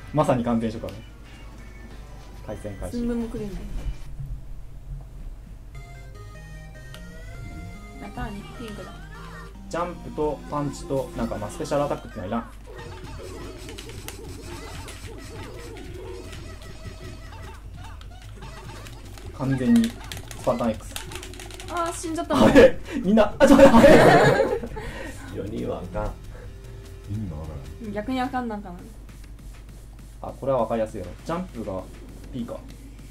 まさに完全初夏ね。対戦開始。 新聞も来るんだよ。またにピンクだ。 ジャンプとパンチとなんかスペシャルアタックってのはいらん。完全にスパルタン X。 ああ死んじゃったの。 あれみんなちょっと待って 4人はあかん。 意味がわからない。 逆にあかんなんかな。 あ、これは分かりやすいやろ。ジャンプが P か。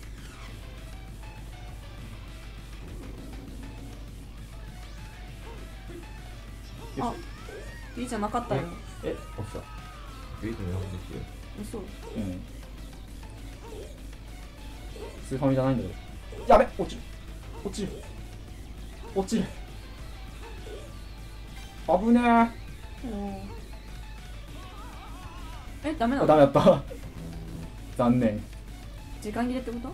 あ、いいじゃなかったよ。 え、 おっしゃ。ビートの4ですよ。 嘘。 うん。スーファミじゃないんだけど。やべ、落ちる。落ちる。落ちる。危ねえ。ダメなえ。 の？ ダメだった。残念。 時間切れってこと？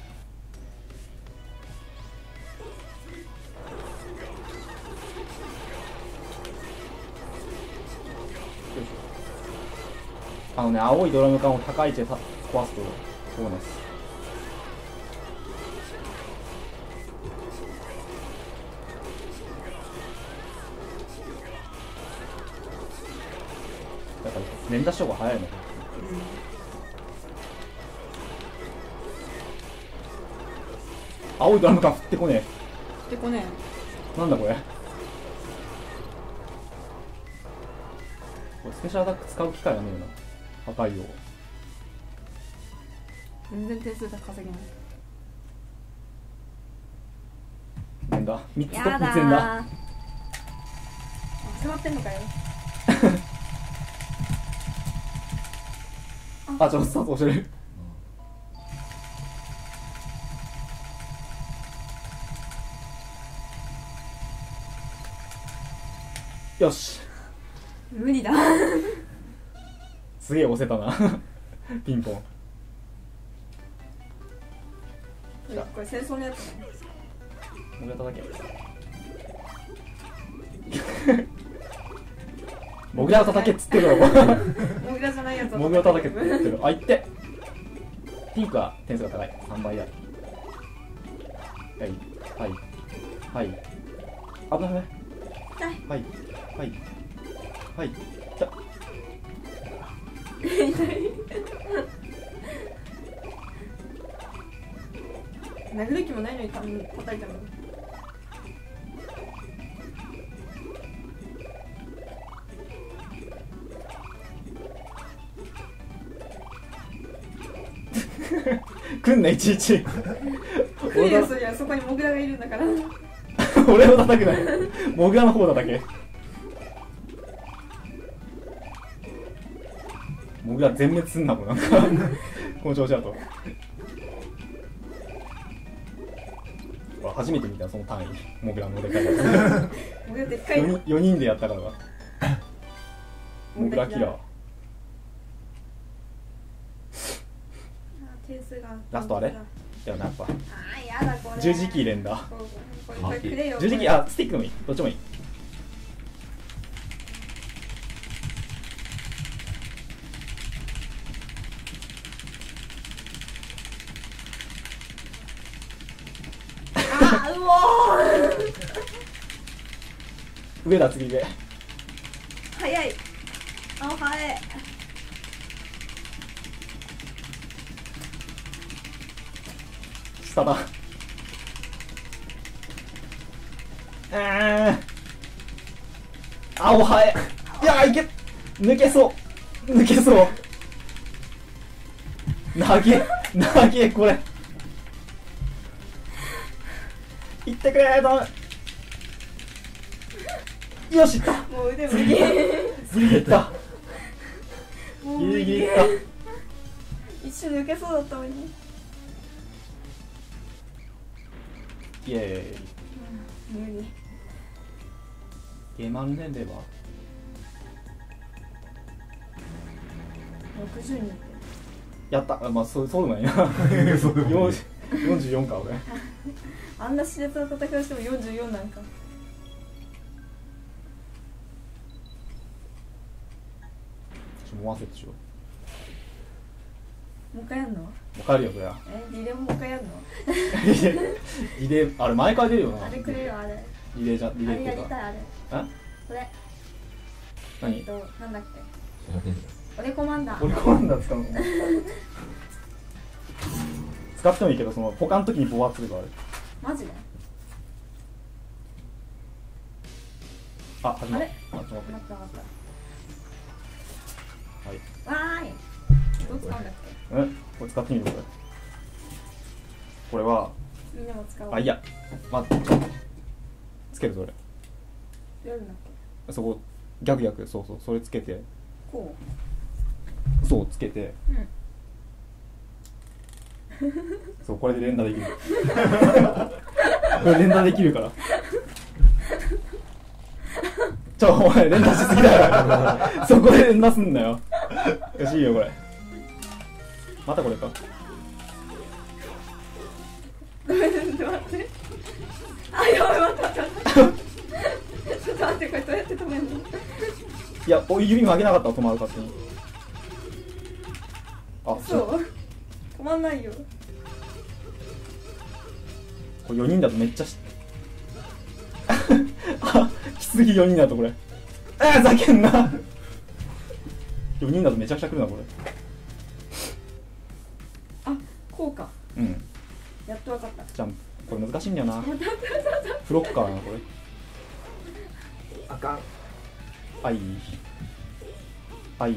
青いドラム缶を高い位置で壊すとボーナス。だから連打した方が早いの。青いドラム缶振ってこねでこねえ。なんだこれ。これスペシャルアタック使う機会がねえな。破壊王。 全然点数稼げない。 連打3つとやだ 3つ連打。 ー。迫ってんのかよ。 あ、ちょっとスタート押してる。よし。 無理だ。 すげえ押せたな。ピンポン。 これ戦争のやつだね。 もぐら叩け。もぐらを叩けっつってるだろ。 モグラじゃないやつ。 もぐら叩けっつってる。あ、いって。ピンクは点数が高い。3倍だ。はいはいはい。危ない危ない。はいはいはい。じゃ殴る気もないのに叩いたの。 来んねいちいち。 来るよ、そりゃそこにモグラがいるんだから。 俺を叩くな。モグラの方だだけ。モグラ全滅すんなもんなんか。この調子だと。俺初めて見たその単位。モグラのでかいやモグラでっかい。 つ。4人でやったからだ。モグラキラー。 点数がラストあれだよな、やっぱ。 あーやだこれ。 十字キー連打。 これくれよ。 十字キー、あ、スティックもいい。どっちもいい。 あーうおー。 上だ、次上。 早い。あ、早い。 下だ。あ、おはえ。いや、いけ。抜けそう。抜けそう。投げ、これ。いってくれ、頼む。よし、いった。 もう腕無理。 ギリギリいった。 もうギ無理。 リギリいった。 一瞬抜けそうだったのに。 イエーイ。 無理。 ゲーマン年齢は 60人って。 やった。あ、まあ、そうでもないな。44か、俺。 あんな熾烈な戦いをしても44なんか。 もう忘れてしよもう一回やんの？ わかるよそりゃ。 リレーももう一回やんの？ リレーあれ毎回出るよな。 あれくれよあれ。 リレーじゃリレーあれやっていうか。 りたいあれ。これ。 何？ なんだっけ？俺コマンダー。 俺コマンダー使うの？使ってもいいけどその他の時にボワーするからあれ。 マジで？ あ、始まる。 あれ？ あ、ちょっと待って。 なったなった。 はい。 わーい。どう使うんだっけ？ これ使ってみるこれ。これはみんなも使おう。 あいや、まちょっとつけるそれ。 やるんだっけ？ そこ逆そうそうそれつけて。 こう。そうつけて。うん。そうこれで連打できる。これ連打できるから。お前連打しすぎだよ。そこで連打すんなよ。よしいいよこれ。またこれか。 ごめん待って。あやばい待って。ちょっと待ってこれどうやって止めるの？ いや指曲げなかったら止まる勝手に。あそう止まんないよ。 これ4人だとめっちゃあきすぎ4人だとこれ。ざけんな。4人だとめちゃくちゃくるなこれ。 あこうか。 うん。 やっと分かった。 じゃんこれ難しいんだよな。フロッカーなこれ。 あかん。 はいはい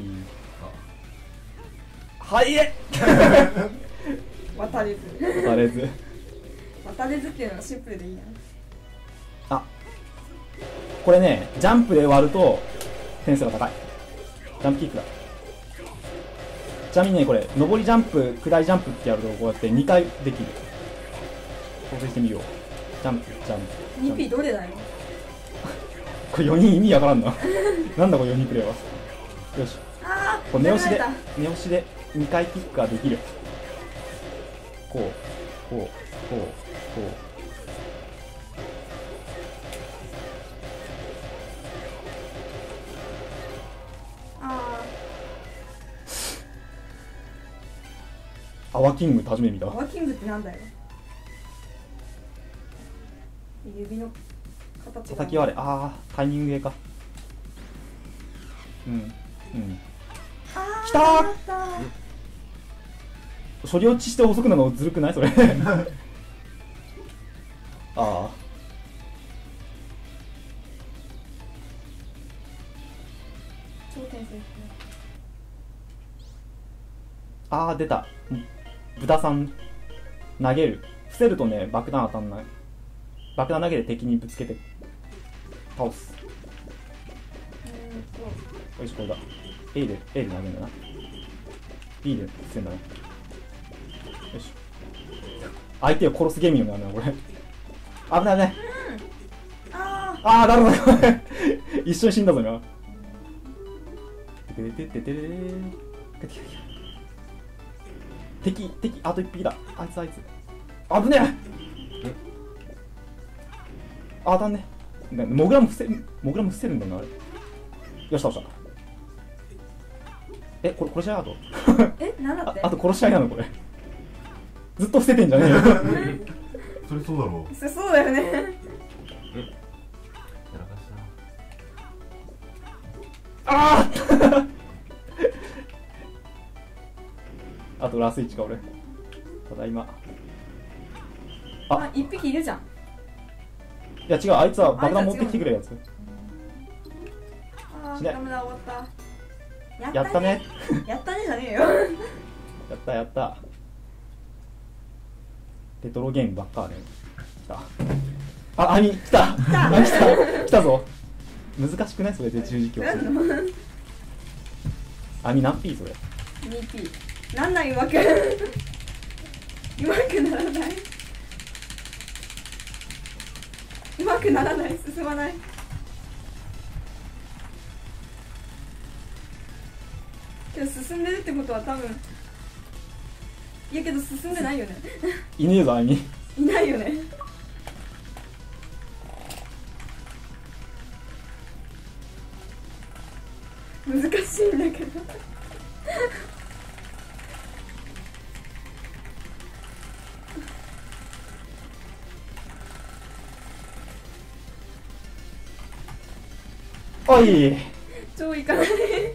はいえ渡れず渡れず渡れずっていうのはシンプルでいいな。 あこれねジャンプで割ると点数が高い。ジャンプキックだ。ちなみにねこれ上りジャンプ下りジャンプってやるとこうやって2回できる。挑戦してみよう。ジャンプジャンプ 2P どれだよ。 これ4人意味わからんな。なんだこれ4人プレイは。よしこれ寝押しで2回キックができる。こうこうこうこうアワキングって初めて見た。 アワキングってなんだよ。指の形が叩き割れ。タイミングか。うんきたー。処理落ちして遅くなるのずるくないそれ。超転生。出た。豚さん投げる。伏せるとね爆弾当たんない。爆弾投げて敵にぶつけて倒す。よしこれだ。A で投げるんだな。B で伏せんだな。よし相手を殺すゲームなんだなこれ。危ないね。なるほど。一緒に死んだぞ今。敵あと1匹だ。あいつ危ねえ。当たんね。モグラも伏せるんだなあれ。よし倒した。これ殺し合いあとなんだって。 あと殺し合いなのこれ。ずっと伏せてんじゃねえよ。 それそうだろう。 そうだよね。 やらかしたあとラス1か俺。ただいま 1匹いるじゃん。 いや違うあいつは爆弾持ってきてくれるやつ。 ダメだ終わった。 やったね。 やったねじゃねえよ。 やったレトロゲームばっかね。来た。網来た。来たぞ。難しくないそれで十字キー。網何 P それ。 2P なんないうまくならない進まない。けど進んでるってことは多分いやけど進んでないよね。 いねえぞ網。 いないよね。難しいんだけど。 おい超いかない。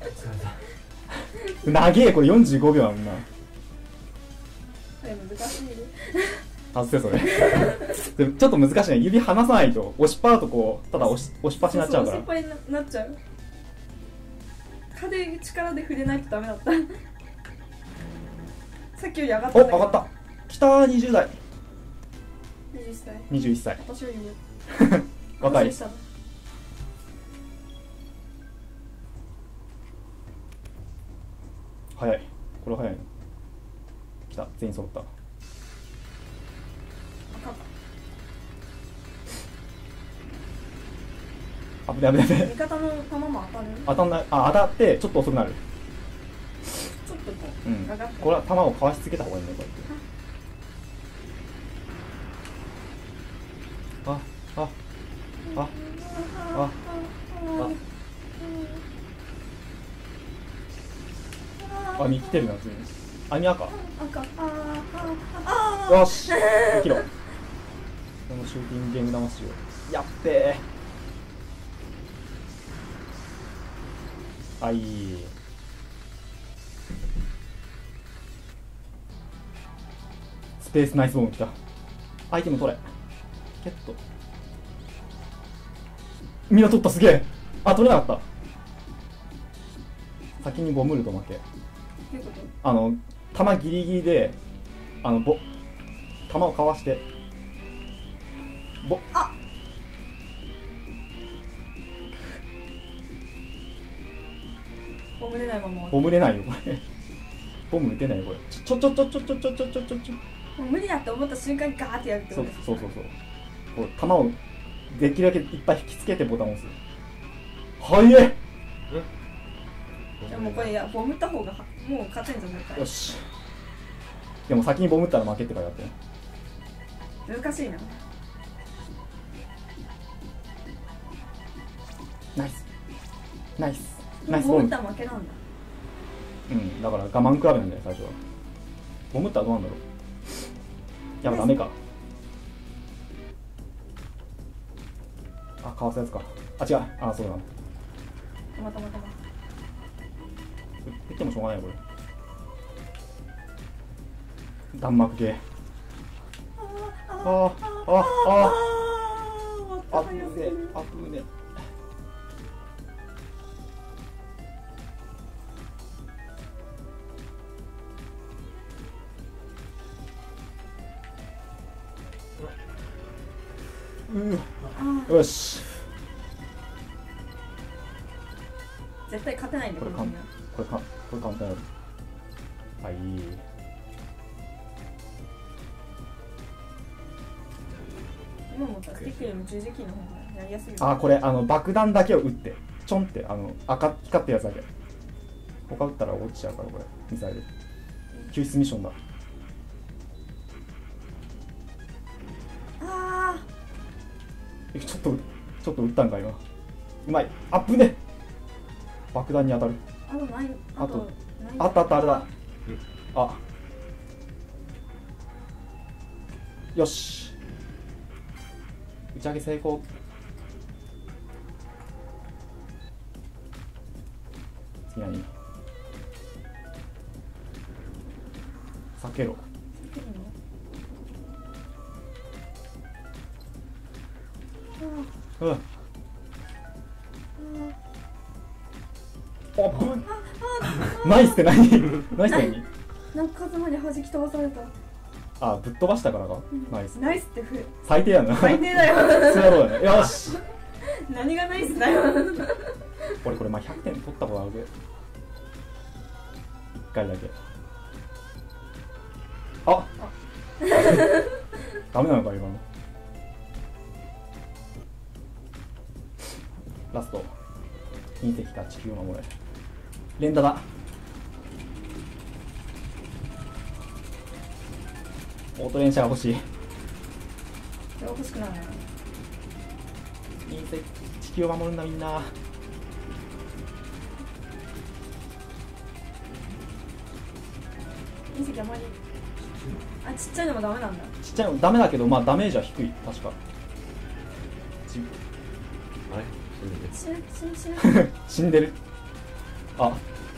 長えこれ45秒あんな。 難しいね。 外せそれでもちょっと難しいね。指離さないと押しっぱだとこうただ押しっぱしになっちゃうから。 押しっぱになっちゃう。力で触れないとダメだったさっきより上がったんだけど。 お、上がった。北20代。 21歳。 21歳。 私より上。 若い。 安心したの。 早い。これ早いの。来た。全員揃った。 赤か。 危ない危ない危ない。 味方の球も当たる。 当たんない。あ、当たってちょっと遅くなる。 ちょっとこう、 うん。 上がって。 これは球をかわしつけた方がいいね、こうやって。あ、あ、あ、あ、網来てるな、普通に。網赤。よし、生きろ。このシューティングゲーム魂を。やっべー。はい。スペースナイスボム来た。アイテム取れ。ゲット。みんな取った、すげえ。あ、取れなかった。先にボムると負け。弾ギリギリで弾をかわしてボム出ないまま。 ボム出ないよこれボム打てないよこれ。ちょもう無理だって思った瞬間にガーってやるってそうことです。 こう弾をできるだけいっぱい引きつけてボタンを押す。はいえ。 でもこれボムった方がもう勝てんじゃないか。 よし。でも先にボムったら負けって書いてあってね。 難しいな。 ナイスナイスボナイスボム。 ムったら負けなんだ。 うん、だから我慢比べなんだよ最初は。ボムったらどうなんだろう。やっぱダメか。あ、かわすやつか。あ、違う。あ、そうだな。 たまたま。 言ってもしょうがないよこれ。弾幕系。あぶねえ。よし。 絶対勝てないんだこれ簡単やる。はい。 今思ったらスティックよりも十字キーの方がやりやすいよ。 あ、これ爆弾だけを撃ってちょんって光ってるやつだけ。他撃ったら落ちちゃうからこれミサイル。救出ミッションだ。ちょっと撃ったんか今。うまい。あっぶね。爆弾に当たる。あったあれだ。あ、よし。打ち上げ成功。次何？避けろ。うん。あぶん。ナイスって何？ナイスって何？ なんか数まで弾き飛ばされた。 あ、ぶっ飛ばしたからか。ナイス。 ナイスって最低やな。 最低だよ。 そうやろうね。よし。 何がナイスだよ。 俺これ100点取ったことあるで。1回だけ。あ。ダメなのか今の。ラスト。隕石か地球を守れ。連打だ。オート連射が欲しい。 欲しくないな。 隕石地球を守るんだみんな。 隕石あまり。あ、ちっちゃいのもダメなんだ。 ちっちゃいのダメだけど、まあダメージは低い確か。 あれ？それで死んでる。あ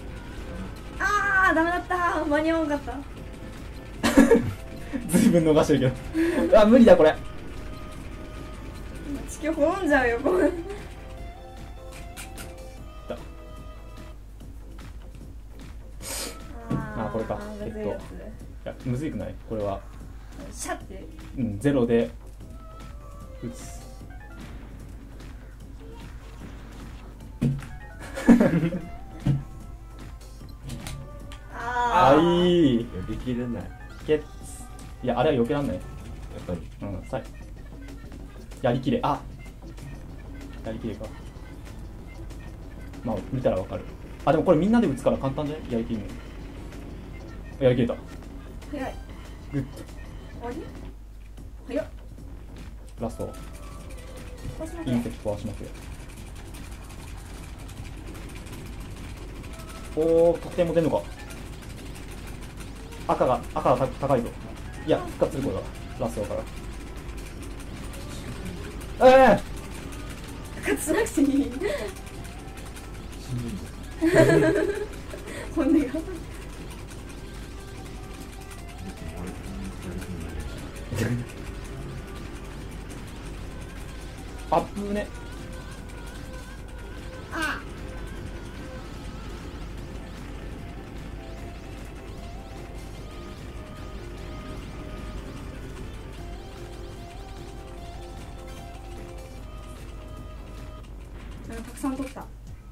ダメだった。間に合わなかった。 ずいぶん逃してるけど。あ、無理だこれ。 地球滅んじゃうよ、これ。 これか。 むずいやつ。 いや、むずいくないこれは。 シャッて。 うん、ゼロで打つ。あいい。 やりきれない。 ゲッツ。いや、あれは避けらんない。 やっぱり。 うん、やりきれ。あ、やりきれか。まあ見たらわかる。あ、でもこれみんなで打つから簡単じゃない？やりきるの。やりきれた。 早い。 グッと。 終わり？早っ。 ラスト。インセクトはしますよ。おー、得点も出んのか。赤が高いぞ。いや、復活するこれがラストだから。 復活しなくていい。本音が。 あっぶね。 たくさん取った。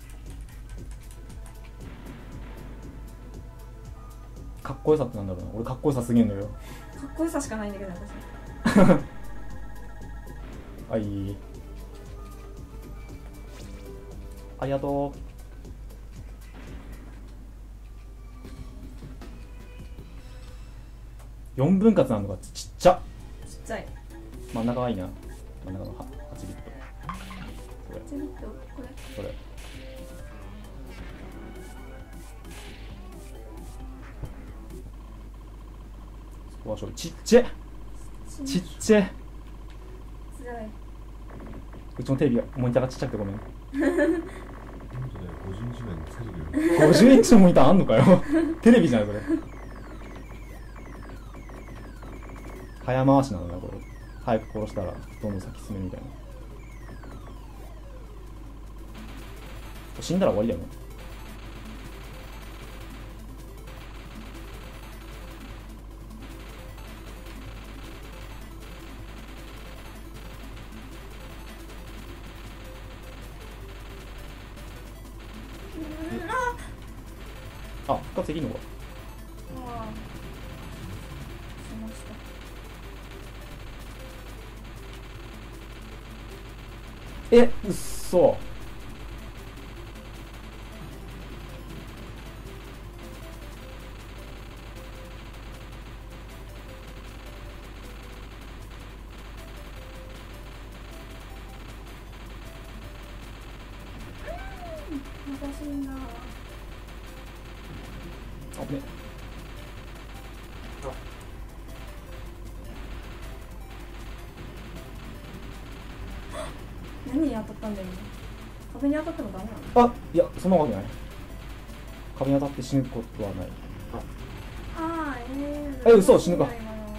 かっこよさってなんだろうな。俺かっこよさすげえんのよ。 かっこよさしかないんだけど私。 はい。ありがとう。4分割なのがちっちゃ。 ちっちゃい。 真ん中がいいな。真ん中の8ビット。これ。 8ビットこれ。 これ。そこはちっちゃ。ちっちゃ。うちのテレビがモニターがちっちゃくてごめん。50インチのモニターあんのかよ。テレビじゃないそれ。早回しなのよこれ。早く殺したらどんどん先進めるみたいな。死んだら終わりだよね。あ、復活できるのか。 ああ、しました。 え、うっそ。 私んだ。 あね。 何に当たったんだよ今。壁に当たってもダメなの？ あ、いや、そんなわけない。壁に当たって死ぬことはない。 ああ、 嘘、死ぬか。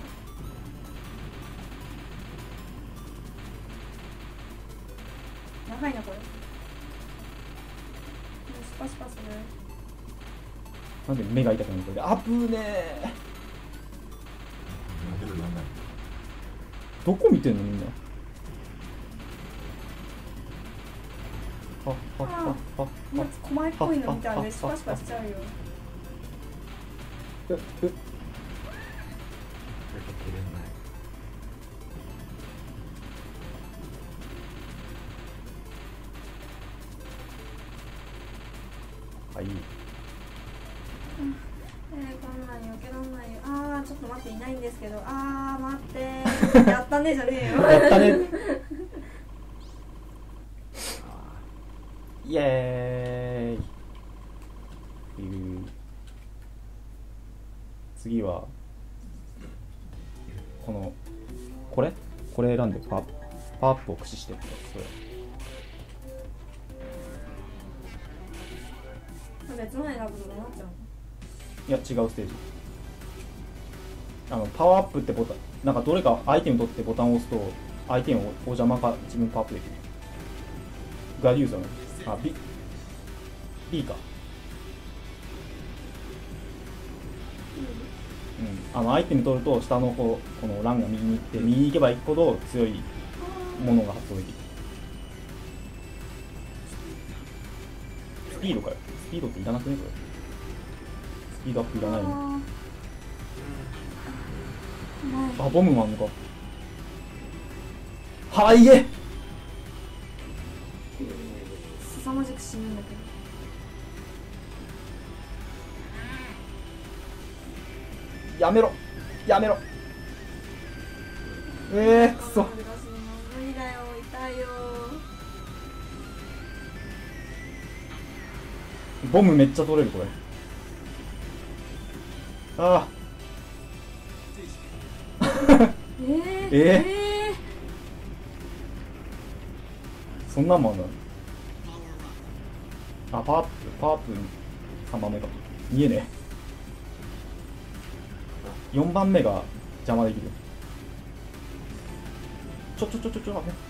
長いなこれ。スパスパする。 なんで目が痛くなるこれで。あぶねえ。どこ見てんのみんな。 狛江っぽいの見たんでスパスパしちゃうよ。 はい。 こんなん避けらんないよ。あーちょっと待っていないんですけど。あー待ってやったねじゃねえよ。 やったね。イエーイ。次はこれ選んでパワーアップを駆使してってそれ。 別の選ぶとどうなっちゃうの？ いや違うステージ。パワーアップってボタン、なんかどれかアイテム取ってボタンを押すと相手のお邪魔か自分パワーアップできる。ガデューザーね。あ、B か。うん、アイテム取ると下の方、このランが右に行って右に行けば行くほど強いものが発動できる。スピードかよ。スピードっていらなくねこれ。スピードアップいらないの。あ、ボムもあんのか。はいえ凄まじく死ぬんだけど。 やめろやめろ。くそ。 無理だよ、痛いよ。 ボムめっちゃ取れるこれ。ああそんなんもあんだ。あ、パワーアップ3番目か。見えねえ。4番目が邪魔できる。ちょ待って。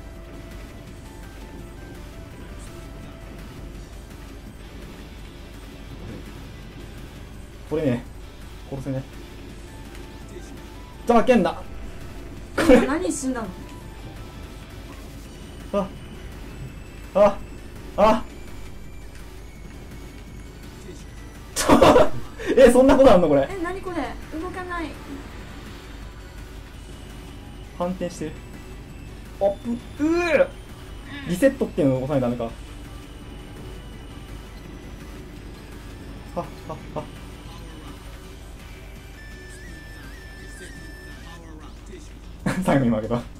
これね、殺せね。ざけんな。これ何死んだの？ そんなことあんのこれ。 何これ、動かない。 反転してる。リセットっていうのを押さないとダメか。最後に負けた。こ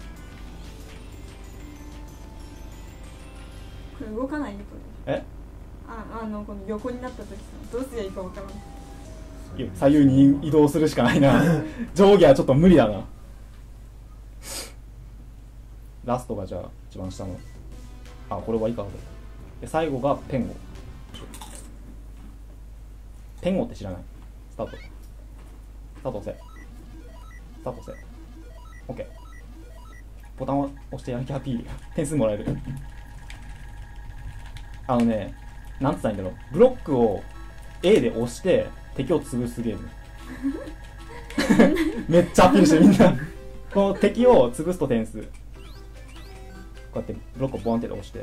れ動かないねこれ。この横になった時さ、どうすりゃいいかわからない。 左右に移動するしかないな。上下はちょっと無理だな。ラストがじゃあ一番下の、これはいいか。で最後がペンゴ。ペンゴって知らない？スタートせ。OK。ボタンを押してやる気アピール。点数もらえる。なんつったらいいんだろう。ブロックを A で押して敵を潰すゲーム。めっちゃアピールしてみんな。この敵を潰すと点数。こうやってブロックをボンって押して。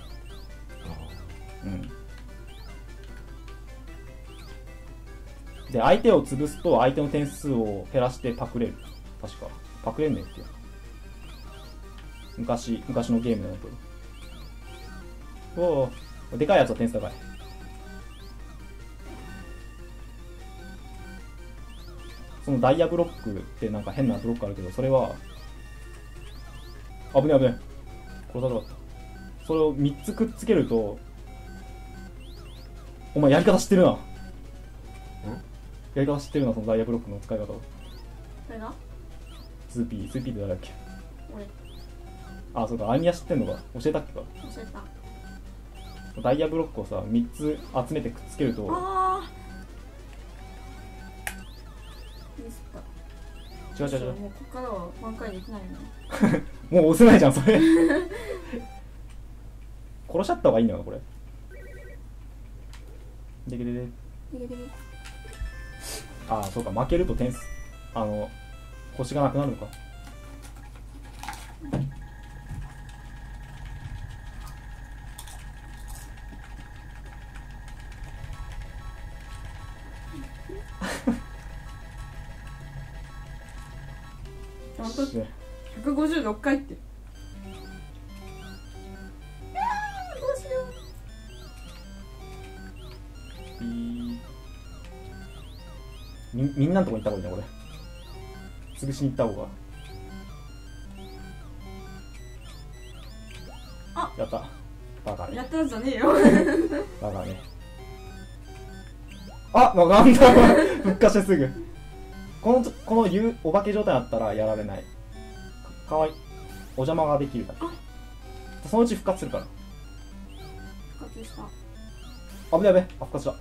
で、相手を潰すと相手の点数を減らしてパクれる。確か。パクれんねんっていう。昔のゲームだね、これ。でかいやつは点数高い。そのダイヤブロックってなんか変なブロックあるけど、それは危ね。殺さなかった。それを3つくっつけると、お前やり方知ってるな。そのダイヤブロックの使い方を。 これが 2P って誰だっけ？ 俺。 そうか、アニヤ知ってんのか。教えたっけか。 教えた。 ダイヤブロックをさ、3つ集めてくっつけると。 ミスった。 違う。 もうここからは挽回できないよね。 もう押せないじゃん、それ。殺しちゃった方がいいんだよな、これ。そうか、負けると点数、星がなくなるのか。 156回って。どうしよう。みんなのとこに行った方がいいね、これ。潰しに行った方が。やった。バカね。 やったんじゃねえよ。 バカね。なんだ復活してすぐ。このお化け状態だったらやられない。かわいい。お邪魔ができるから。そのうち復活するから。 復活した。 危ない危ない。あ、復活した。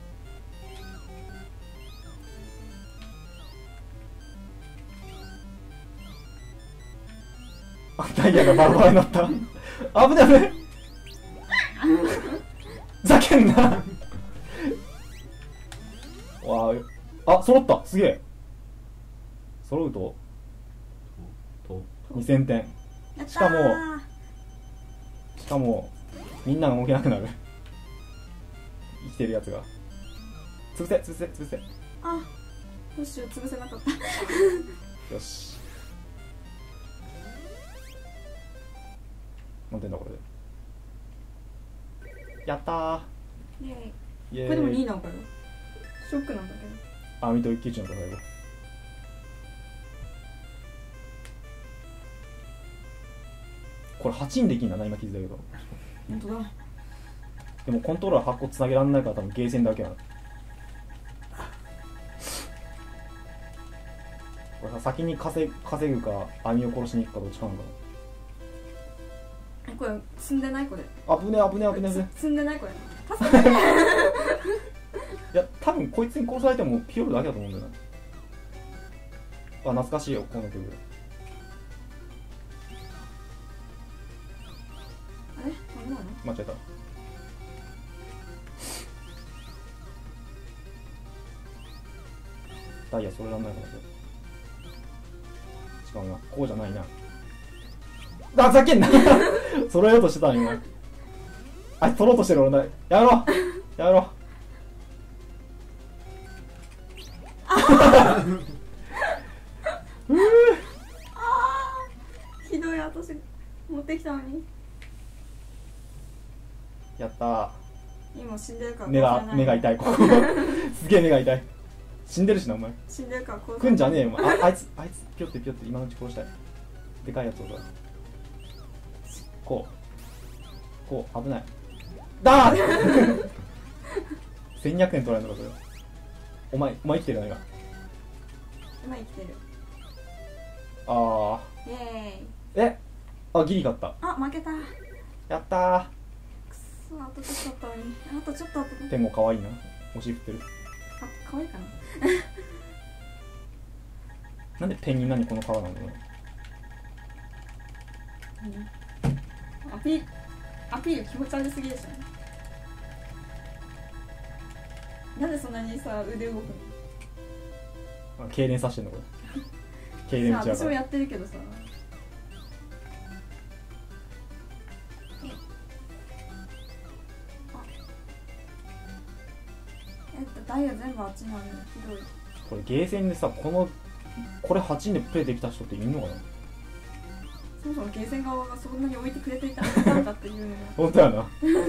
あ、ダイヤがバラバラになった。危ない危ない。ふざけんな。わあ、あ、揃った。すげえ。揃うと2000点。 やったー。 しかもみんなが動けなくなる。生きてるやつが潰せ潰せ潰せ。 あ、どうしよう、潰せなかった。 よし、何点だこれで。やったー。 イエーイ。 イエーイ。 これでも2位なのかよ。ショックなんだけど。 網と一騎打ちの戦いだ。これ8にできんだな、今気づいたけど。 本当だ。 でもコントローラー8個つなげられないから多分ゲーセンだけなの。これさ、先に稼ぐか網を殺しに行くかどっちかなのかこれ積んでないこれ。 な。危ねえ危ねえ危ねえ。 積んでないこれ。助けて。 いや多分こいつに殺されてもピオルだけだと思うんだよな。あ、懐かしいよこの曲。 あれダメなの？ 間違えた。ダイヤそれらんないかな。違うな、こうじゃないな。あ、ふざけんな。揃えようとしてたの今。あいつ取ろうとしてる俺だ。やめろやめろ。 ひどい、私持ってきたのに。 やったー。 今死んでるから目が痛い。ここすげえ目が痛い。死んでるしなお前。 死んでるからこう来んじゃねえよ。あいつピョってピョって今のうち殺したい。でかいやつをだ。こう危ない。だー1200点取られるのかそれ。お前生きてるな今。 今生きてる。 あイエーイ。 ー、あ、ギリ勝った。 あ、負けた。 やったー。 くそ、あとちょっとあったのに。あとちょっとあった。 天も可愛いな。お尻振ってる。 あ、可愛いかな。 なんでペンギンなにこの皮なんだろう。 アピール気持ち悪すぎでしょ。なんでそんなにさ、腕動くの？ あ、痙攣さしてんのこれ。痙攣打ちやから。 私もやってるけどさ。ダイヤ全部あっちにあるのひどい。 これゲーセンでさ、これ8人でプレイできた人っているのかな。 そもそもゲーセン側がそんなに置いてくれていたのかっていうのが本当やな。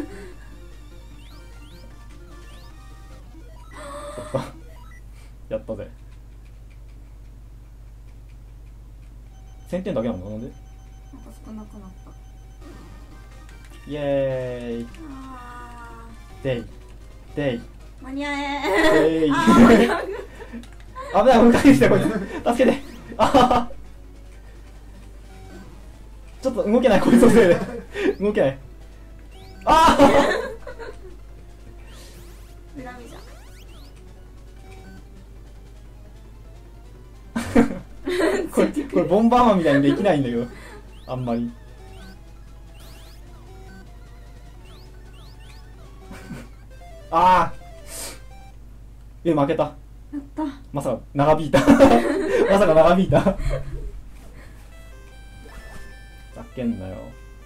そっか。やったぜ。1000点だけなんだ。なんで？ なんか少なくなった。 イエーイ。 あデイデイー間に合えデイ。 あー間に合う。 危ない、迎えに来たこいつ。助けて。あはは。ちょっと動けないこいつのせいで。動けない。ああ。 恨みじゃん。 これボンバーマンみたいにできないんだけど、あんまり。ああ。負けた。 やった。 まさか長引いた。まさか長引いた。ざけんなよ。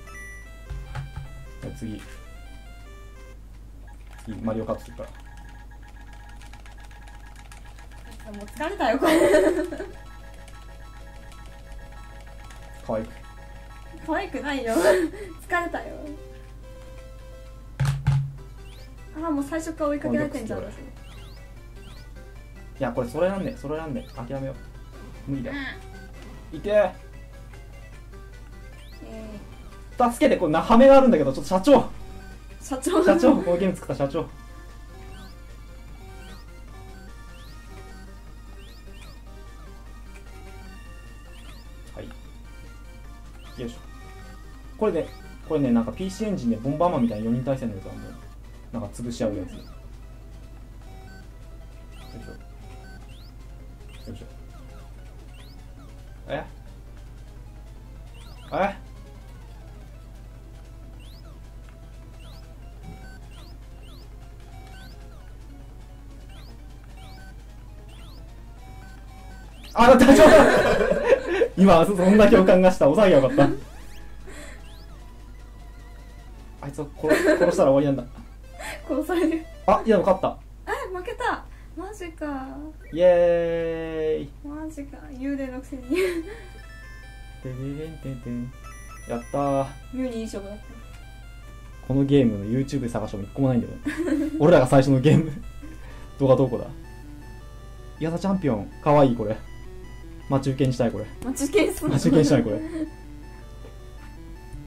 次マリオカートするから。 もう疲れたよこれ。 可愛く。 可愛くないよ。疲れたよ。ああ、もう最初から追いかけられてんじゃん私。 いやこれそれなんで諦めよう。無理だよ。いけー。助けて。これハメがあるんだけど、ちょっと社長このゲーム作った社長。はいよいしょ。これねなんか PC エンジンでボンバーマンみたいな4人対戦のやつなんだよ。 なんか潰し合うやつ。よいしょよいしょ。えあ、大丈夫今そんな共感がした。抑えよかった。あいつを殺したら終わりなんだ。 殺される。 あ、いや、勝った。 負けた。マジか。 イエーイ。 マジか。幽霊のくせに。 てれれんてんてん。やったー。 妙にいい勝負だった。 このゲームの YouTube で探しても1個もないんだよね。俺らが最初のゲーム動画どこだ。イヤザチャンピオンかわいい。これ待ち受けにしたい。これ待ち受けにする。 待ち受けにしたい。これ